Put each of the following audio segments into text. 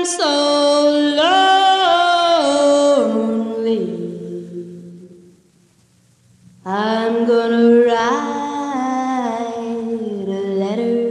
so lonely. I'm gonna write a letter.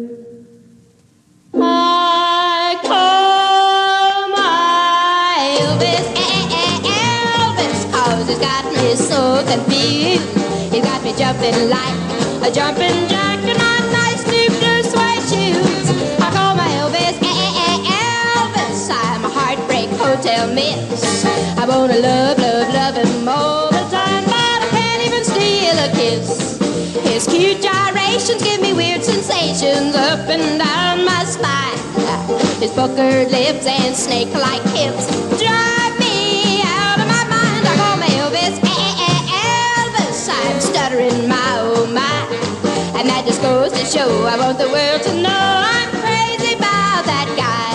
I call my Elvis, Elvis, 'cause he's got me so confused. He's got me jumping like a jumping jack in my nice new blue suede shoes. I call my Elvis, Elvis, I'm a heartbreak hotel miss. I wanna love, love, love him all the time, but I can't even steal a kiss. His cute gyrations give me weird sensations up and down my spine. His puckered lips and snake-like hips drive me out of my mind. I call my Elvis, Elvis, I'm stuttering my oh my. And that just goes to show I want the world to know I'm crazy about that guy.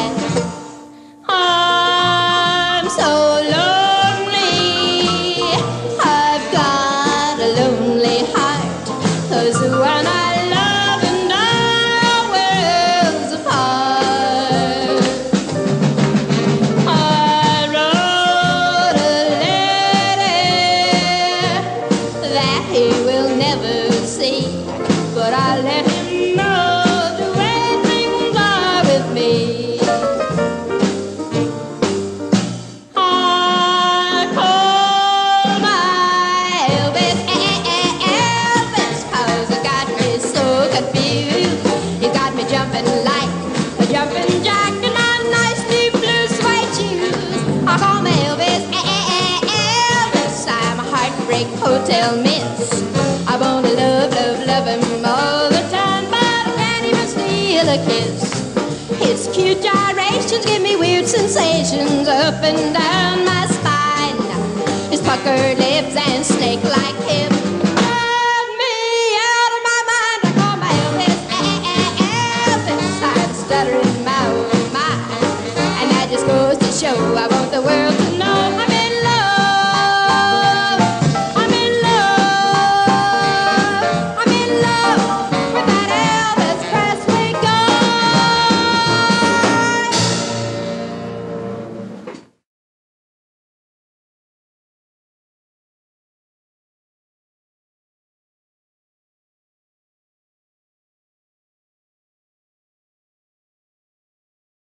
I'm so lonely, I've got a lonely heart, 'cause when I love and our worlds apart. I wrote a letter that he will never see, but I let him know the way things are with me. I call my Elvis, Elvis, 'cause he got me so confused. He got me jumping like a jumping jack in my nice new blue suede shoes. I call my Elvis, Elvis, I'm a heartbreak hotel miss. I wanna love, love, love him all the time, but I can't even steal a kiss. His cute gyrations give me weird sensations up and down my spine. His puckered lips and snake-like hips